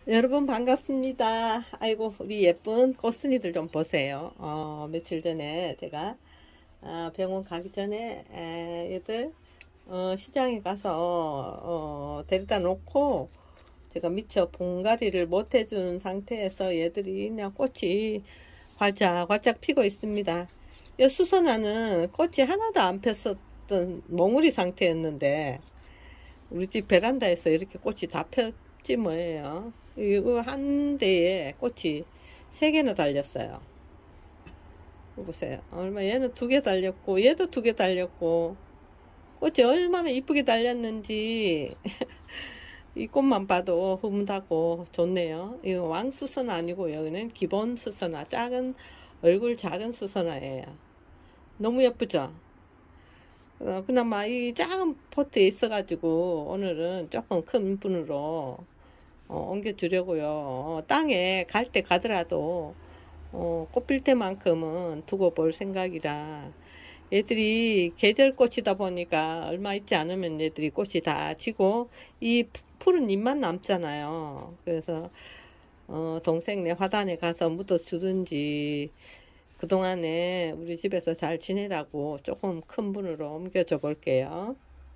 여러분 반갑습니다. 아이고 우리 예쁜 꽃순이들 좀 보세요. 며칠 전에 제가 병원 가기 전에 얘들 시장에 가서 데려다 놓고 제가 미처 분갈이를 못 해준 상태에서 얘들이 그냥 꽃이 활짝활짝 피고 있습니다. 이 수선화는 꽃이 하나도 안 폈었던 몽우리 상태였는데 우리 집 베란다에서 이렇게 꽃이 다 폈지 뭐예요. 이거 한 대에 꽃이 세 개나 달렸어요. 이거 보세요. 얼마 얘는 두 개 달렸고 얘도 두 개 달렸고 꽃이 얼마나 이쁘게 달렸는지 이 꽃만 봐도 흐뭇하고 좋네요. 이거 왕수선 아니고 여기는 기본 수선화, 작은 얼굴 작은 수선화예요. 너무 예쁘죠? 그나마 이 작은 포트에 있어가지고 오늘은 조금 큰 분으로 옮겨주려고요. 땅에 갈 때 가더라도 꽃 필 때만큼은 두고 볼 생각이라 얘들이 계절꽃이다 보니까 얼마 있지 않으면 얘들이 꽃이 다 지고 이 푸른 잎만 남잖아요. 그래서 동생네 화단에 가서 묻어주든지 그동안에 우리 집에서 잘 지내라고 조금 큰 분으로 옮겨줘 볼게요.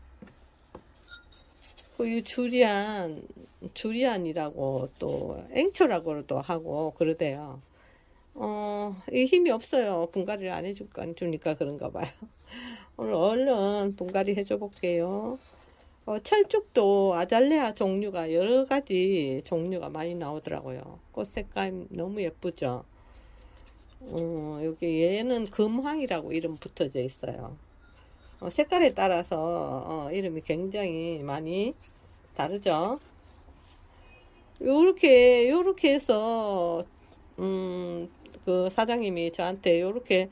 그 주리안이라고 또 앵초라고도 하고 그러대요. 이 힘이 없어요. 분갈이를 안 해주니까 그런가 봐요. 오늘 얼른 분갈이 해줘 볼게요. 철쭉도 아잘레아 종류가 여러 가지 종류가 많이 나오더라고요. 꽃 색감 너무 예쁘죠? 여기 얘는 금황이라고 이름 붙어져 있어요. 색깔에 따라서 이름이 굉장히 많이 다르죠. 요렇게 해서 그 사장님이 저한테 요렇게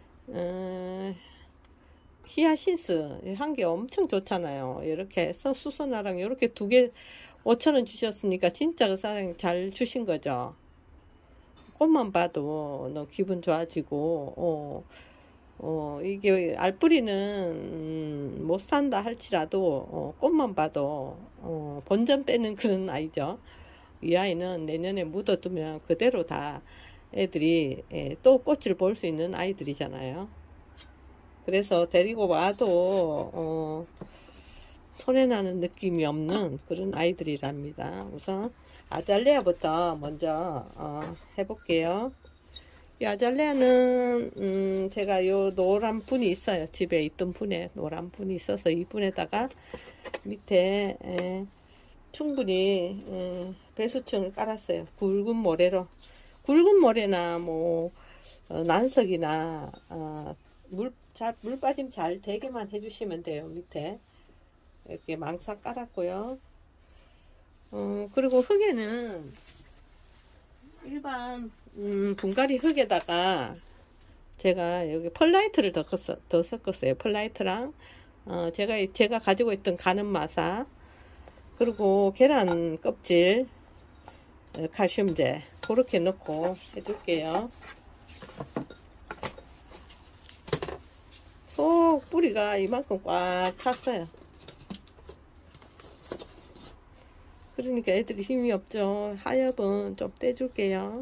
히아신스 한 개 엄청 좋잖아요. 이렇게 해서 수선화랑 요렇게 두 개 5,000원 주셨으니까 진짜 그 사장님 잘 주신 거죠. 꽃만 봐도 너무 기분 좋아지고 이게 알뿌리는 못 산다 할지라도 꽃만 봐도 본전 빼는 그런 아이죠. 이 아이는 내년에 묻어두면 그대로 다 애들이 또 꽃을 볼 수 있는 아이들이잖아요. 그래서 데리고 와도 손해나는 느낌이 없는 그런 아이들이랍니다. 우선 아잘레아부터 먼저 해볼게요. 이 아잘레아는 제가 요 노란 분이 있어요. 집에 있던 분에 노란 분이 있어서 이 분에다가 밑에 충분히 배수층을 깔았어요. 굵은 모래로. 굵은 모래나 뭐 난석이나 물 빠짐 잘 되게만 해주시면 돼요. 밑에 이렇게 망사 깔았고요. 그리고 흙에는 일반 분갈이 흙에다가 제가 여기 펄라이트를 더 섞었어요. 펄라이트랑 제가 가지고 있던 가는 마사 그리고 계란 껍질 칼슘제 그렇게 넣고 해줄게요. 속 뿌리가 이만큼 꽉 찼어요. 그러니까 애들이 힘이 없죠. 하엽은 좀 떼줄게요.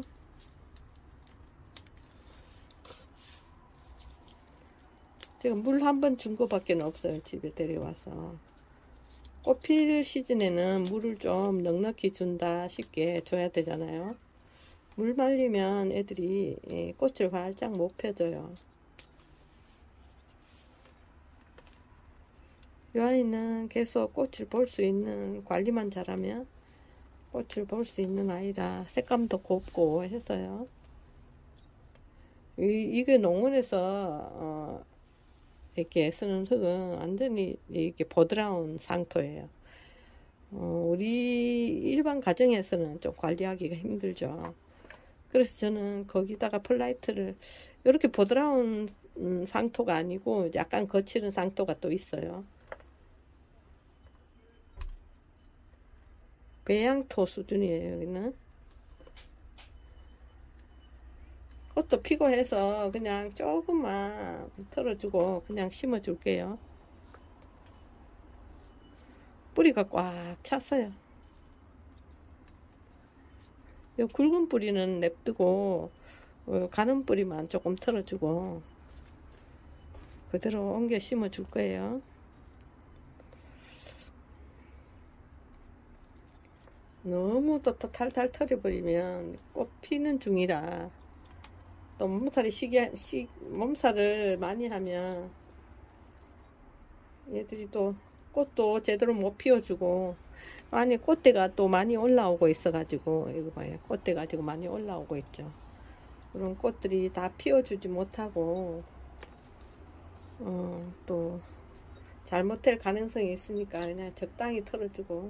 제가 물 한 번 준 거밖에 없어요. 집에 데려와서. 꽃필 시즌에는 물을 좀 넉넉히 준다 싶게 줘야 되잖아요. 물 말리면 애들이 꽃을 활짝 못 펴줘요. 이 아이는 계속 꽃을 볼 수 있는 관리만 잘하면 꽃을 볼 수 있는 아이라 색감도 곱고 해서요. 이게 농원에서 이렇게 쓰는 흙은 완전히 이렇게 보드라운 상토예요. 우리 일반 가정에서는 좀 관리하기가 힘들죠. 그래서 저는 거기다가 펄라이트를 이렇게 보드라운 상토가 아니고 약간 거칠은 상토가 또 있어요. 배양토 수준이에요. 여기는 꽃도 피고 해서 그냥 조금만 털어주고 그냥 심어줄게요. 뿌리가 꽉 찼어요. 요 굵은 뿌리는 냅두고 가는 뿌리만 조금 털어주고 그대로 옮겨 심어 줄 거예요. 너무 또 탈탈 털어버리면 꽃 피는 중이라, 또 몸살을 많이 하면 얘들이 또 꽃도 제대로 못 피워주고, 아니 꽃대가 또 많이 올라오고 있어가지고, 이거 봐요, 꽃대가 지금 많이 올라오고 있죠. 그런 꽃들이 다 피워주지 못하고 또 잘못될 가능성이 있으니까 그냥 적당히 털어주고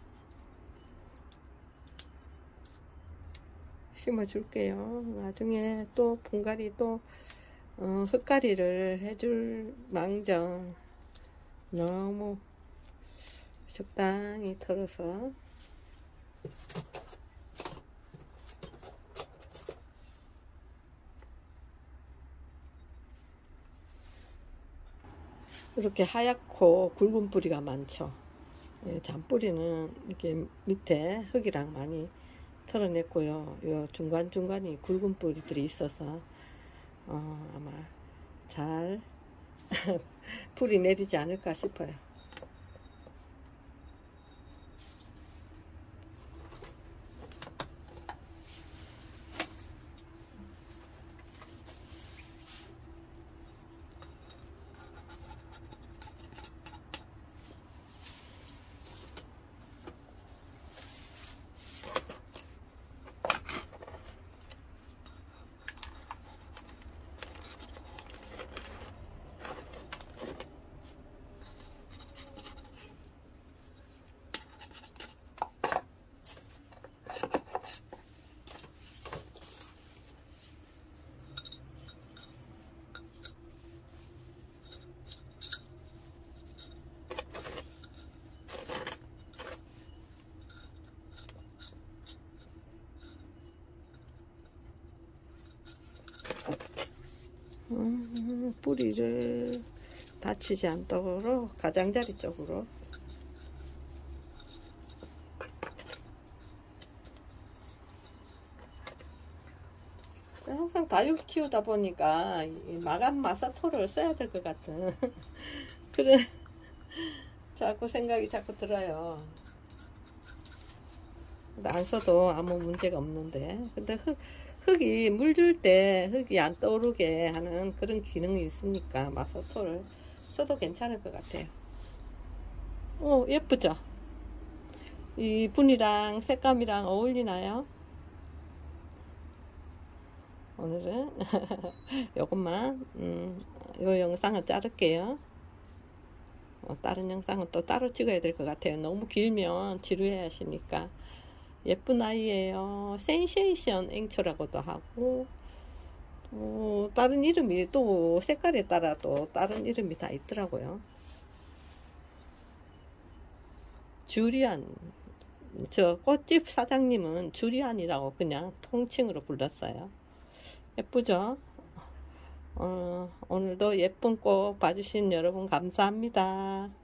심어 줄게요. 나중에 또 분갈이 또 흙갈이를 해줄 망정 너무 적당히 털어서 이렇게 하얗고 굵은 뿌리가 많죠. 잔뿌리는 이렇게 밑에 흙이랑 많이 털어냈고요. 요 중간중간이 굵은 뿌리들이 있어서 아마 잘 풀이 내리지 않을까 싶어요. 뿌리를 다치지 않도록 가장자리 쪽으로 항상 다육 키우다 보니까 마감 마사토를 써야 될 것 같은 그런 자꾸 생각이 자꾸 들어요. 근데 안 써도 아무 문제가 없는데, 근데 흙이 물 줄 때 흙이 안 떠오르게 하는 그런 기능이 있으니까 마사토를 써도 괜찮을 것 같아요. 예쁘죠? 이 분이랑 색감이랑 어울리나요? 오늘은 요것만 요 영상은 자를게요. 다른 영상은 또 따로 찍어야 될 것 같아요. 너무 길면 지루해 하시니까. 예쁜 아이예요. 센세이션 앵초라고도 하고, 다른 이름이 또 색깔에 따라 또 다른 이름이 다 있더라고요. 주리안, 저 꽃집 사장님은 주리안이라고 그냥 통칭으로 불렀어요. 예쁘죠? 오늘도 예쁜 꽃 봐주신 여러분 감사합니다.